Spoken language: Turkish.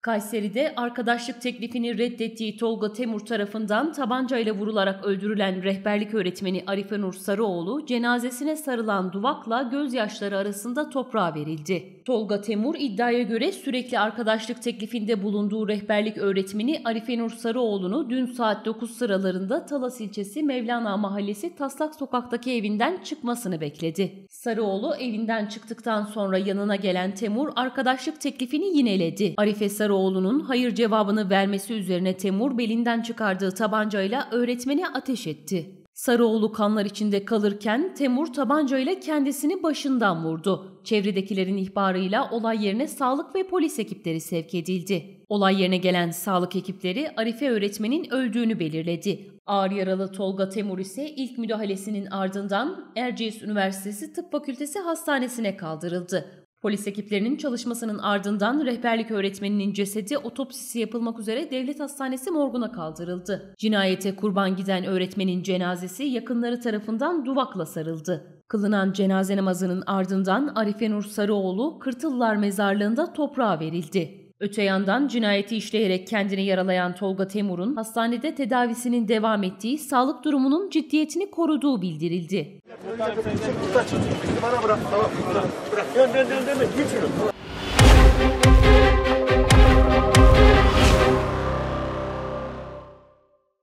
Kayseri'de arkadaşlık teklifini reddettiği Tolga Temur tarafından tabancayla vurularak öldürülen rehberlik öğretmeni Arife Nur Sarıoğlu, cenazesine sarılan duvakla gözyaşları arasında toprağa verildi. Tolga Temur iddiaya göre sürekli arkadaşlık teklifinde bulunduğu rehberlik öğretmeni Arife Nur Sarıoğlu'nu dün saat 9 sıralarında Talas ilçesi Mevlana Mahallesi Taslak Sokak'taki evinden çıkmasını bekledi. Sarıoğlu evinden çıktıktan sonra yanına gelen Temur arkadaşlık teklifini yineledi. Arife Sarıoğlu'nun hayır cevabını vermesi üzerine Temur belinden çıkardığı tabancayla öğretmene ateş etti. Sarıoğlu kanlar içinde kalırken Temur tabancayla kendisini başından vurdu. Çevredekilerin ihbarıyla olay yerine sağlık ve polis ekipleri sevk edildi. Olay yerine gelen sağlık ekipleri Arife öğretmenin öldüğünü belirledi. Ağır yaralı Tolga Temur ise ilk müdahalesinin ardından Erciyes Üniversitesi Tıp Fakültesi Hastanesi'ne kaldırıldı. Polis ekiplerinin çalışmasının ardından rehberlik öğretmeninin cesedi otopsisi yapılmak üzere Devlet Hastanesi morguna kaldırıldı. Cinayete kurban giden öğretmenin cenazesi yakınları tarafından duvakla sarıldı. Kılınan cenaze namazının ardından Arife Nur Sarıoğlu Kırtıllar Mezarlığı'nda toprağa verildi. Öte yandan cinayeti işleyerek kendini yaralayan Tolga Temur'un hastanede tedavisinin devam ettiği, sağlık durumunun ciddiyetini koruduğu bildirildi. Bana bırak, tamam. Bırak. Dön. Git şunu.